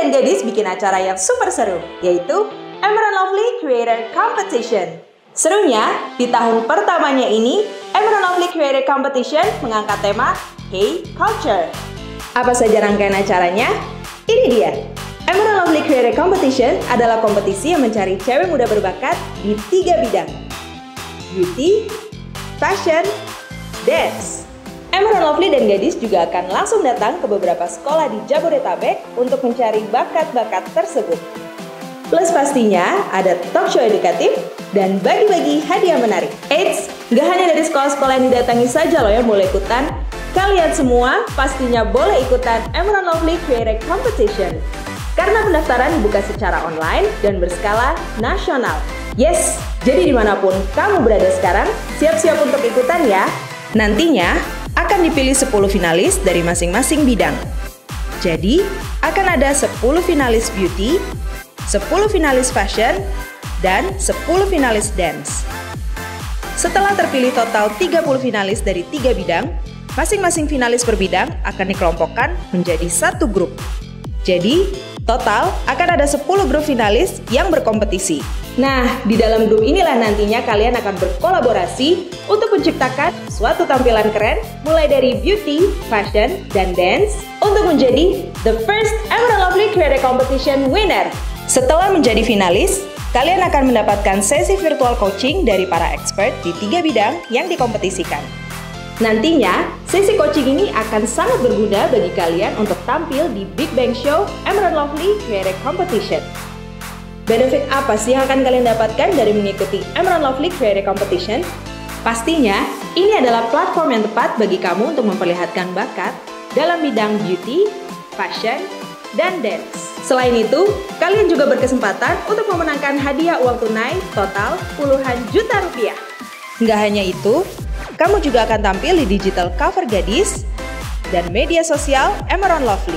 dan gadis bikin acara yang super seru, yaitu Emerald Lovely Creator Competition. Serunya, di tahun pertamanya ini, Emerald Lovely Creator Competition mengangkat tema Hey Culture. Apa saja rangkaian acaranya? Ini dia. Emerald Lovely Creator Competition adalah kompetisi yang mencari cewek muda berbakat di 3 bidang: beauty, fashion, dance. Emerald Lovely dan gadis juga akan langsung datang ke beberapa sekolah di Jabodetabek untuk mencari bakat-bakat tersebut. Plus pastinya ada talk show edukatif dan bagi-bagi hadiah menarik. Eits, gak hanya dari sekolah-sekolah yang didatangi saja loh yang boleh ikutan. Kalian semua pastinya boleh ikutan Emerald Lovely Creator Competition. Karena pendaftaran dibuka secara online dan berskala nasional. Yes, jadi dimanapun kamu berada sekarang, siap-siap untuk ikutan ya. Nantinya akan dipilih 10 finalis dari masing-masing bidang. Jadi, akan ada 10 finalis beauty, 10 finalis fashion, dan 10 finalis dance. Setelah terpilih total 30 finalis dari 3 bidang, masing-masing finalis per bidang akan dikelompokkan menjadi satu grup. Jadi, total akan ada 10 grup finalis yang berkompetisi. Nah, di dalam grup inilah nantinya kalian akan berkolaborasi untuk menciptakan suatu tampilan keren mulai dari beauty, fashion, dan dance untuk menjadi the first Emerald Lovely Creator Competition winner. Setelah menjadi finalis, kalian akan mendapatkan sesi virtual coaching dari para expert di 3 bidang yang dikompetisikan. Nantinya, sesi coaching ini akan sangat berguna bagi kalian untuk tampil di Big Bang Show Emerald Lovely Creator Competition. Benefit apa sih yang akan kalian dapatkan dari mengikuti Emerald Lovely Creator Competition? Pastinya, ini adalah platform yang tepat bagi kamu untuk memperlihatkan bakat dalam bidang beauty, fashion, dan dance. Selain itu, kalian juga berkesempatan untuk memenangkan hadiah uang tunai total puluhan juta rupiah. Nggak hanya itu, kamu juga akan tampil di digital cover gadis dan media sosial Emerald Lovely.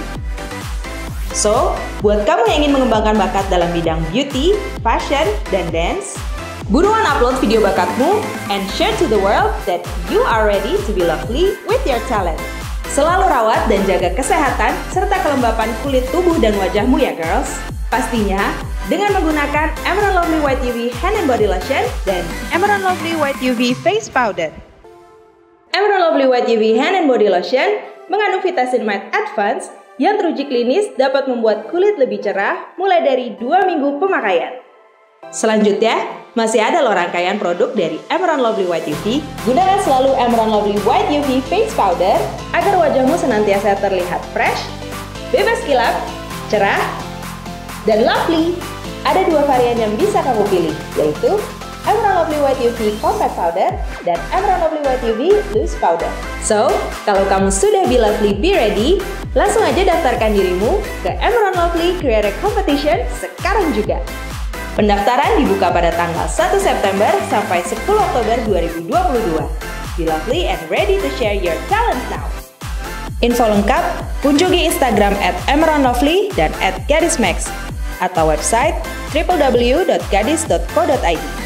So, buat kamu yang ingin mengembangkan bakat dalam bidang beauty, fashion, dan dance, buruan upload video bakatmu and share to the world that you are ready to be lovely with your talent. Selalu rawat dan jaga kesehatan serta kelembapan kulit tubuh dan wajahmu ya girls. Pastinya dengan menggunakan Emerald Lovely White UV Hand and Body Lotion dan Emerald Lovely White UV Face Powder. Emerald Lovely White UV Hand and Body Lotion mengandung vitasinamide advance yang teruji klinis dapat membuat kulit lebih cerah mulai dari 2 minggu pemakaian. Selanjutnya, masih ada loh rangkaian produk dari Emerald Lovely White UV. Gunakan selalu Emerald Lovely White UV Face Powder agar wajahmu senantiasa terlihat fresh, bebas kilap, cerah, dan lovely. Ada 2 varian yang bisa kamu pilih, yaitu Emerald Lovely White UV Compact Powder dan Emerald Lovely White UV Loose Powder. So, kalau kamu sudah be lovely, be ready, langsung aja daftarkan dirimu ke Emerald Lovely Creator Competition sekarang juga. Pendaftaran dibuka pada tanggal 1 September sampai 10 Oktober 2022. Be lovely and ready to share your talent now. Info lengkap kunjungi Instagram @emeraldlovely dan @gadismax atau website www.gadis.co.id.